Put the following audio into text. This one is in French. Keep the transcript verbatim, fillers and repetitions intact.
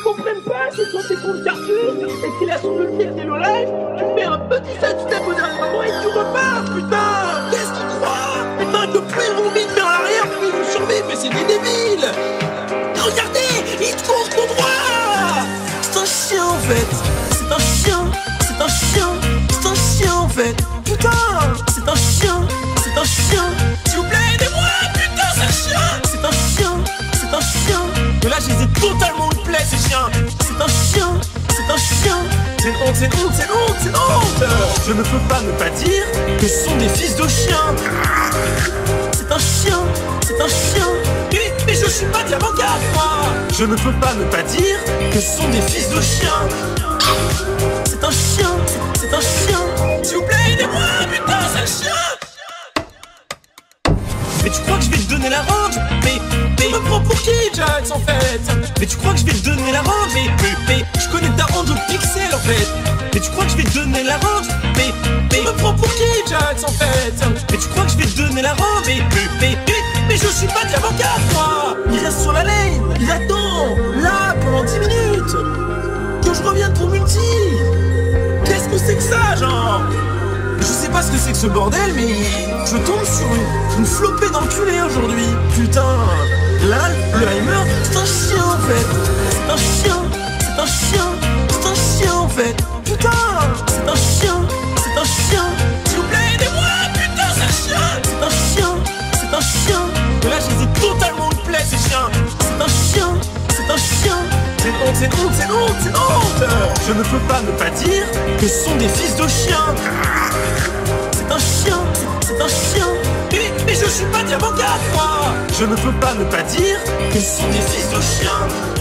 comprennent pas, c'est sur tes comptes Carrefour et qu'il a son ultime Hello Life, tu fais un petit sidestep au dernier moment et tu repars, putain. Qu'est-ce qu'ils croient? Putain, que plus ils vont vite vers l'arrière, plus ils vont survivre, mais c'est des débiles. Regardez, ils te courent tout droit. C'est un chien en fait, c'est un chien, c'est un chien, c'est un chien en fait. Putain, c'est un chien, c'est un chien. S'il vous plaît, aidez-moi, putain, c'est un chien. C'est un chien, c'est un chien. Mais là, je les ai totalement de plaie, ces chiens. C'est un chien, c'est un chien. C'est une honte, c'est une honte, c'est une honte, c'est une honte. Je ne peux pas ne pas dire que ce sont des fils de chiens. C'est un chien, c'est un chien. Mais, mais je suis pas diamant quatre, moi. Je ne peux pas ne pas dire que ce sont des fils de chiens. C'est un chien, c'est un chien. S'il vous plaît, aidez-moi, putain, c'est un chien. Mais tu crois que je vais te donner la range? Mais, mais, tu me prends pour qui, Jax, en fait? Mais tu crois que je vais te donner la range? Mais, mais, mais, je connais ta range au pixel, en fait. Mais tu crois que je vais te donner la range? Mais, mais, tu me prends pour qui, Jax, en fait? Mais tu crois que je vais te donner la range? Mais, mais, mais, mais, mais je suis pas diamant quatre, moi. Il reste sur la lane, il attend, là, pendant dix minutes. Que je revienne pour multi. Qu'est-ce que c'est que ça, genre? Je sais pas ce que c'est que ce bordel, mais je tombe sur une, une flopée d'enculés aujourd'hui. Putain, là, le Heimer, c'est un chien en fait. C'est un chien, c'est un chien, c'est un chien en fait. Putain, c'est un chien, c'est un chien. S'il vous plaît, aidez-moi, putain, c'est un chien. C'est un chien, c'est un chien. Mais là, je les ai totalement de plaie, ces chiens. C'est un chien, c'est un chien. C'est une honte, c'est une honte, c'est une honte, c'est une honte. Je ne peux pas ne pas dire que ce sont des fils de chiens. C'est un chien, c'est un chien. Mais, mais je suis pas diamant quatre, moi. Je ne peux pas ne pas dire que ce sont des fils de chiens.